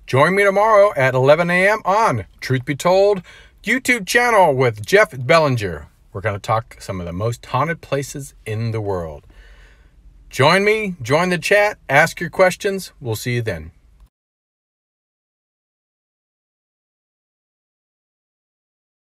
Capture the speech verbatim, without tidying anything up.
Join me tomorrow at eleven a m on Truth Be Told YouTube channel with Jeff Belanger. We're going to talk some of the most haunted places in the world. Join me, join the chat, ask your questions. We'll see you then.